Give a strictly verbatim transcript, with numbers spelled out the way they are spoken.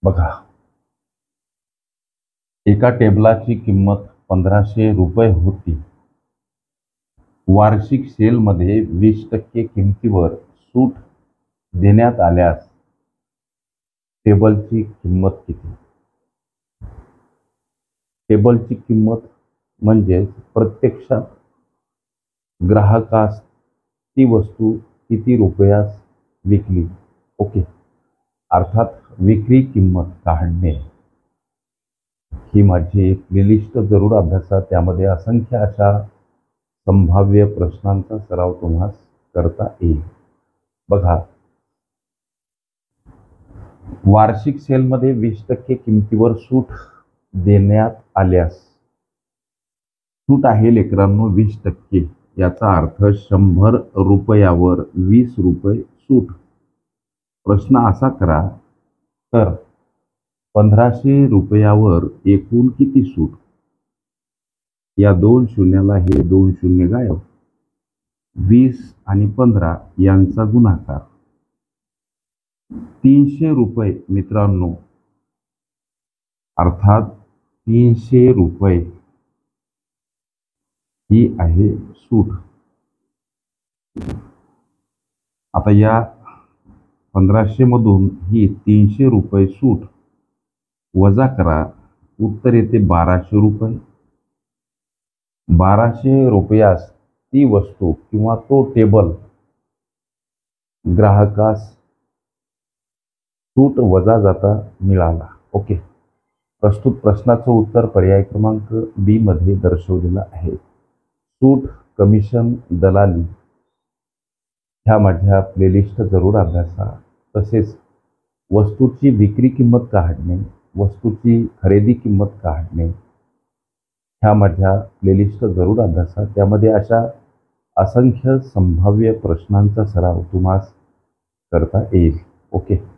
बघा, एका टेबलाची किंमत पंधराशे रुपये होती. वार्षिक सेलमध्ये वीस टक्के किमतीवर सूट देण्यात आल्यास टेबलची किंमत किती? टेबलची किंमत म्हणजे प्रत्यक्षात ग्राहकास ती वस्तू किती रुपयास विकली. ओके, अर्थात विक्री किंमत काढणे. ही माझी एक प्लेलिस्ट जरूर अभ्यासा. त्यामध्ये असंख्य अशा संभाव्य प्रश्नांचा सराव तुम्हाला करता येईल. बघा, वार्षिक सेलमध्ये वीस टक्के किमतीवर सूट देण्यात आल्यास, सूट आहे लेकरांनो वीस टक्के, याचा अर्थ शंभर रुपयावर वीस रुपये सूट. प्रश्न असा करा, तर पंधराशे रुपयावर एकूण किती सूट? या दोन शून्याला हे दोन शून्य गायब. वीस आणि पंधरा यांचा गुणाकार. तीनशे रुपये मित्रांनो, अर्थात तीनशे रुपये ही आहे सूट. आता या पंधराशे मधून ही तीनशे रुपये सूट वजा करा, उत्तर येते बाराशे रुपये. बाराशे रुपयास ती वस्तू किंवा तो टेबल ग्राहकास सूट वजा जाता मिळाला. ओके, प्रस्तुत प्रश्नाचं उत्तर पर्याय क्रमांक बी मध्ये दर्शवलेलं आहे. सूट, कमिशन, दलाली ह्या माझ्या प्लेलिस्ट जरूर अभ्यासा. तसेच वस्तूची विक्री किंमत काढणे, वस्तूची खरेदी किंमत काढणे ह्या माझ्या प्लेलिस्ट जरूर अभ्यासा. त्यामध्ये अशा असंख्य संभाव्य प्रश्नांचा सराव तुम्हाला करता येईल. ओके.